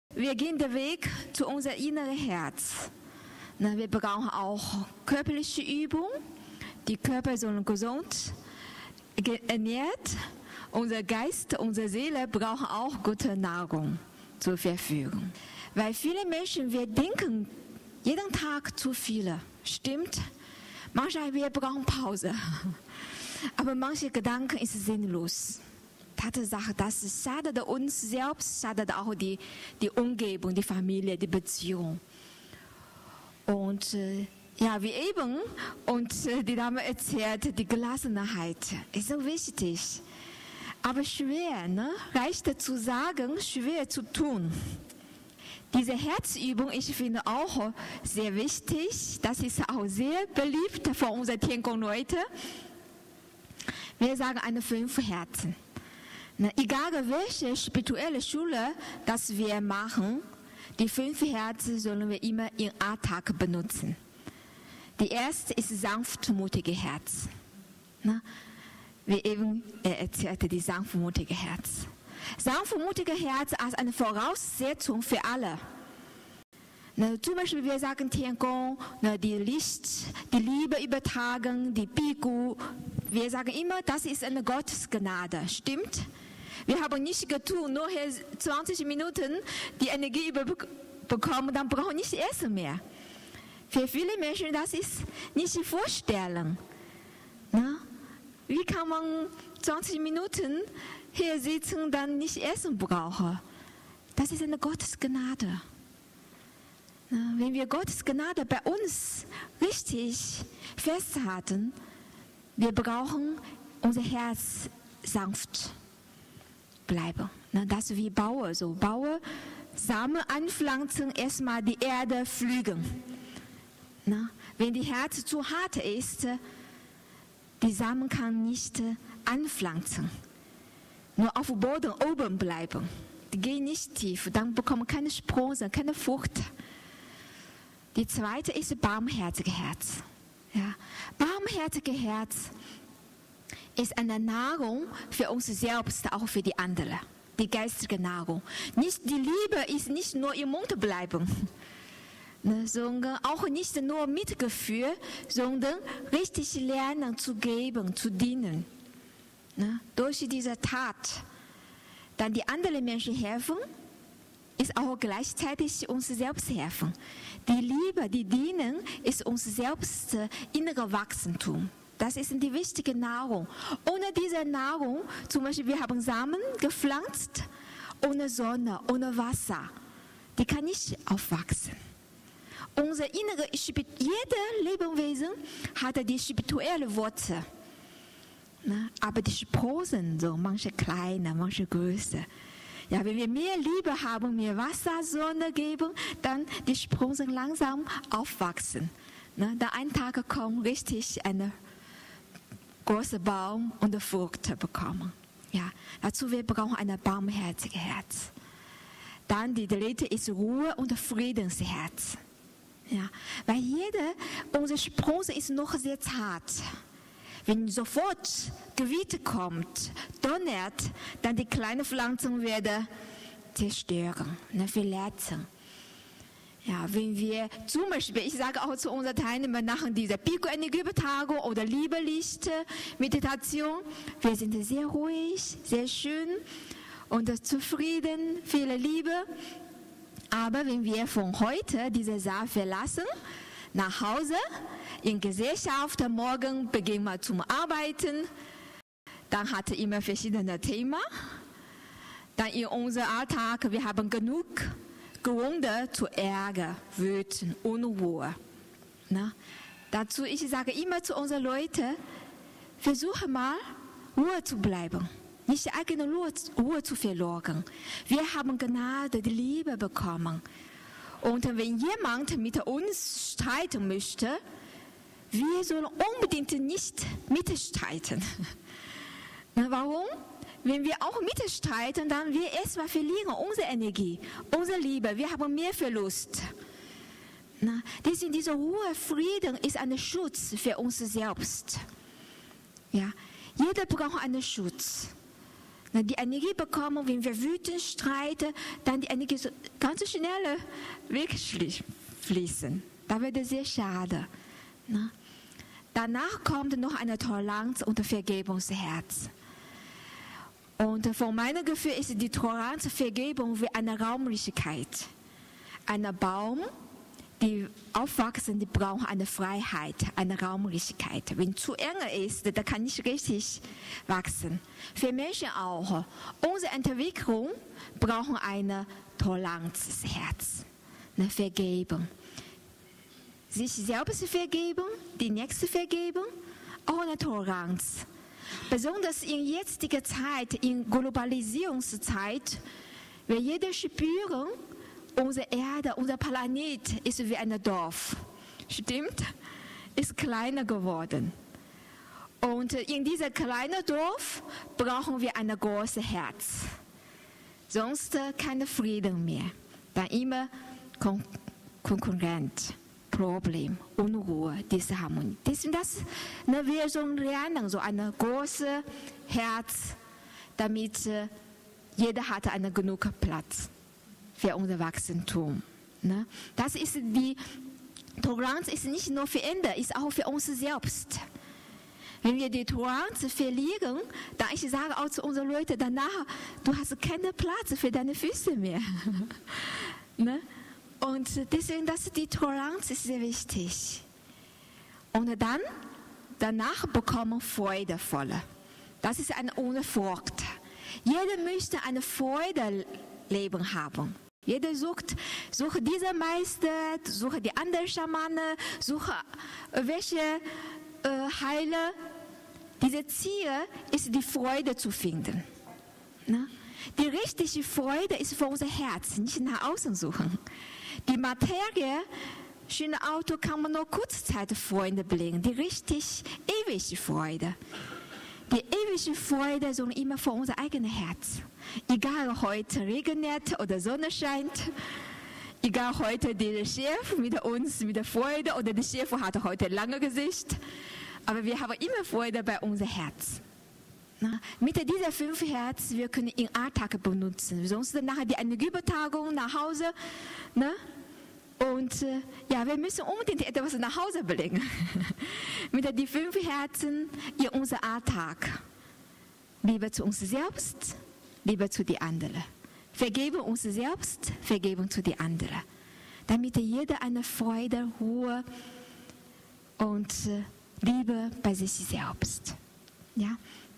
Wir gehen den Weg zu unserem inneren Herz. Wir brauchen auch körperliche Übung. Die Körper sollen gesund ernährt. Unser Geist, unsere Seele brauchen auch gute Nahrung zur Verfügung. Weil viele Menschen, wir denken jeden Tag zu viele. Stimmt? Manchmal wir brauchen Pause. Aber manche Gedanken sind sinnlos. Tatsache, das schadet uns selbst, schadet auch die Umgebung, die Familie, die Beziehung. Und wie eben, und die Dame erzählt, die Gelassenheit ist so wichtig. Aber schwer, ne? Reicht zu sagen, schwer zu tun. Diese Herzübung, ich finde auch sehr wichtig. Das ist auch sehr beliebt von unseren Tiangong-Leuten. Wir sagen eine 5 Herzen. Egal welche spirituelle Schule das wir machen, die 5 Herzen sollen wir immer im Alltag benutzen. Die erste ist sanftmutige Herz. Wie eben erzählte, die sanftmutige Herz. Sanftmutige Herz als eine Voraussetzung für alle. Zum Beispiel, wir sagen Tiangong, die Licht, die Liebe übertragen, die Bigu. Wir sagen immer, das ist eine Gottesgnade. Stimmt? Wir haben nicht getan, nur 20 Minuten die Energie bekommen, dann brauchen wir nicht essen mehr. Für viele Menschen, das ist nicht vorstellen. Wie kann man 20 Minuten hier sitzen, dann nicht essen brauchen? Das ist eine Gottesgnade. Wenn wir Gottes Gnade bei uns richtig festhalten, wir brauchen unser Herz sanft bleiben. Das ist wie Bauer. So Bauer, Samen anpflanzen, erstmal die Erde pflügen. Wenn die Herz zu hart ist, die Samen kann nicht anpflanzen. Nur auf dem Boden oben bleiben. Die gehen nicht tief, dann bekommen keine Sprosse, keine Frucht. Die zweite ist barmherzige Herz. Ja. Barmherzige Herz ist eine Nahrung für uns selbst, auch für die anderen. Die geistige Nahrung. Die Liebe ist nicht nur im Mund bleiben, sondern auch nicht nur Mitgefühl, sondern richtig lernen zu geben, zu dienen. Durch diese Tat dann die anderen Menschen helfen, ist auch gleichzeitig uns selbst helfen. Die Liebe, die Dienen, ist uns selbst innere Wachstum. Das ist die wichtige Nahrung. Ohne diese Nahrung, zum Beispiel wir haben Samen gepflanzt, ohne Sonne, ohne Wasser, die kann nicht aufwachsen. Unser jeder Lebewesen hat die spirituelle Wurzel. Aber die Sprossen, so manche kleiner, manche größer. Ja, wenn wir mehr Liebe haben, mehr Wasser, Sonne geben, dann die Sprossen langsam aufwachsen. Da ein Tag kommt richtig ein großer Baum und eine Frucht bekommen. Ja, dazu wir brauchen ein barmherziges Herz. Dann die dritte ist Ruhe und Friedensherz. Ja, weil unsere Sprosse ist noch sehr zart. Wenn sofort Gewitter kommt, donnert, dann die kleinen Pflanzen werden zerstören, verletzen. Ja, wenn wir zum Beispiel, ich sage auch zu unseren Teilnehmern nach dieser Pico-Energieübertragung oder Liebe-Licht Meditation, wir sind sehr ruhig, sehr schön und zufrieden, viele Liebe. Aber wenn wir von heute diese Saal verlassen, nach Hause, in Gesellschaft, morgen beginnen wir zum Arbeiten, dann hat immer verschiedene Themen. Dann in unserem Alltag, wir haben genug Gründe zu Ärger, Wüten, Unruhe. Dazu, ich sage immer zu unseren Leuten, versuche mal, Ruhe zu bleiben. Nicht die eigene Ruhe zu verloren. Wir haben Gnade, die Liebe bekommen. Und wenn jemand mit uns streiten möchte, wir sollen unbedingt nicht mitstreiten. Warum? Wenn wir auch mitstreiten, dann wir erstmal verlieren unsere Energie, unsere Liebe. Wir haben mehr Verlust. Deswegen diese Ruhe, Frieden ist ein Schutz für uns selbst. Ja, jeder braucht einen Schutz. Die Energie bekommen, wenn wir wütend streiten, dann die Energie so ganz schnell wegfließen. Da wird es sehr schade. Danach kommt noch eine Toleranz und ein Vergebungsherz. Und von meinem Gefühl ist die Toleranz und Vergebung wie eine Raumlichkeit. Ein Baum, die aufwachsen, die brauchen eine Freiheit, eine Raumlichkeit. Wenn es zu eng ist, dann kann nicht richtig wachsen. Für Menschen auch. Unsere Entwicklung braucht ein Toleranzherz, eine Vergebung. Sich selbst vergeben, die nächste Vergebung, auch eine Toleranz. Besonders in jetziger Zeit, in Globalisierungszeit, wir jeder spüren, unsere Erde, unser Planet ist wie ein Dorf. Stimmt? Ist kleiner geworden. Und in diesem kleinen Dorf brauchen wir ein großes Herz. Sonst kein Frieden mehr. Dann immer Konkurrent, Problem, Unruhe, Disharmonie. Deswegen wir so lernen, so ein großes Herz, damit jeder hat genug Platz für unser Wachstum. Das ist die Toleranz ist nicht nur für andere, ist auch für uns selbst. Wenn wir die Toleranz verlieren, dann ich sage auch zu unseren Leuten danach, du hast keinen Platz für deine Füße mehr. Und deswegen, die Toleranz ist sehr wichtig. Und dann, danach bekommen Freudevolle. Das ist eine ohne Frucht. Jeder möchte eine Freude-Leben haben. Jeder sucht diese Meister, sucht die anderen Schamane, sucht welche Heiler. Dieses Ziel ist, die Freude zu finden. Die richtige Freude ist für unser Herz, nicht nach außen suchen. Die Materie, schöne Auto kann man nur kurzzeitig Freude bringen. Die richtig ewige Freude. Die ewige Freude soll immer für unser eigenes Herz. Egal heute regnet oder Sonne scheint, egal heute der Chef mit uns, mit der Freude oder der Chef hat heute ein langes Gesicht, aber wir haben immer Freude bei unserem Herz. Mit diesen 5 Herzen, wir können im Alltag benutzen. Sonst nachher die Energieübertragung nach Hause. Und wir müssen unbedingt etwas nach Hause bringen. Mit den 5 Herzen in unserem Alltag. Liebe zu uns selbst, Liebe zu den anderen. Vergeben uns selbst, Vergeben zu den anderen. Damit jeder eine Freude, Ruhe und Liebe bei sich selbst. Ja?